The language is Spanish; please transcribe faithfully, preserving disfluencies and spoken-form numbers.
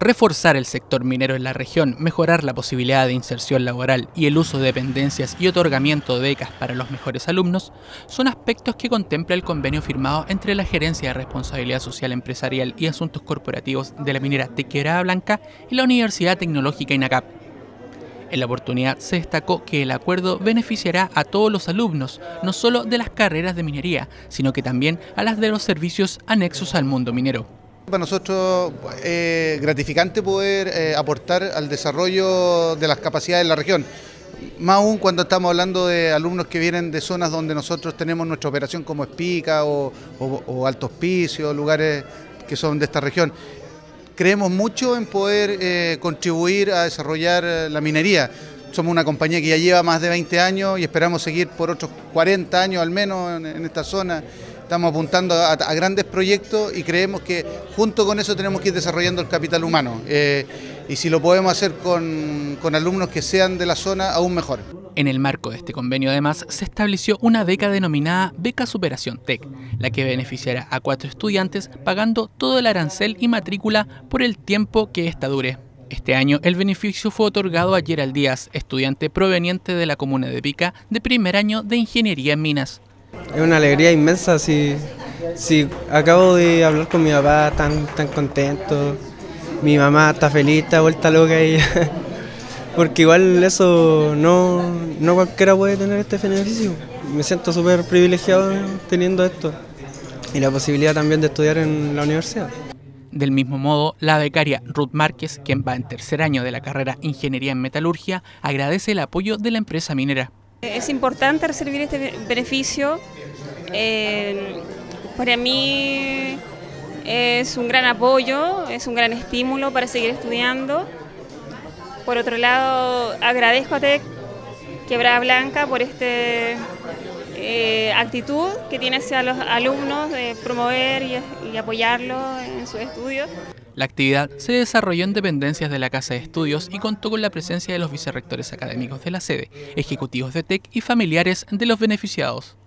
Reforzar el sector minero en la región, mejorar la posibilidad de inserción laboral y el uso de dependencias y otorgamiento de becas para los mejores alumnos son aspectos que contempla el convenio firmado entre la Gerencia de Responsabilidad Social Empresarial y Asuntos Corporativos de la minera de Quebrada Blanca y la Universidad Tecnológica INACAP. En la oportunidad se destacó que el acuerdo beneficiará a todos los alumnos, no solo de las carreras de minería, sino que también a las de los servicios anexos al mundo minero. Para nosotros es eh, gratificante poder eh, aportar al desarrollo de las capacidades de la región, más aún cuando estamos hablando de alumnos que vienen de zonas donde nosotros tenemos nuestra operación como Espica o, o, o Alto Hospicio, lugares que son de esta región. Creemos mucho en poder eh, contribuir a desarrollar la minería. Somos una compañía que ya lleva más de veinte años y esperamos seguir por otros cuarenta años al menos en, en esta zona. Estamos apuntando a, a grandes proyectos y creemos que junto con eso tenemos que ir desarrollando el capital humano. Eh, y si lo podemos hacer con, con alumnos que sean de la zona, aún mejor. En el marco de este convenio, además, se estableció una beca denominada Beca Superación T E C, la que beneficiará a cuatro estudiantes pagando todo el arancel y matrícula por el tiempo que ésta dure. Este año el beneficio fue otorgado a Gerald Díaz, estudiante proveniente de la comuna de Pica de primer año de Ingeniería en Minas. Es una alegría inmensa, si, si acabo de hablar con mi papá, tan, tan contento, mi mamá está feliz, está vuelta loca ella, porque igual eso no, no cualquiera puede tener este beneficio. Me siento súper privilegiado teniendo esto y la posibilidad también de estudiar en la universidad. Del mismo modo, la becaria Ruth Márquez, quien va en tercer año de la carrera Ingeniería en Metalurgia, agradece el apoyo de la empresa minera. Es importante recibir este beneficio. Eh, para mí es un gran apoyo, es un gran estímulo para seguir estudiando. Por otro lado, agradezco a T E C Quebrada Blanca por esta eh, actitud que tiene hacia los alumnos de promover y, y apoyarlos en sus estudios. La actividad se desarrolló en dependencias de la Casa de Estudios y contó con la presencia de los vicerrectores académicos de la sede, ejecutivos de T E C y familiares de los beneficiados.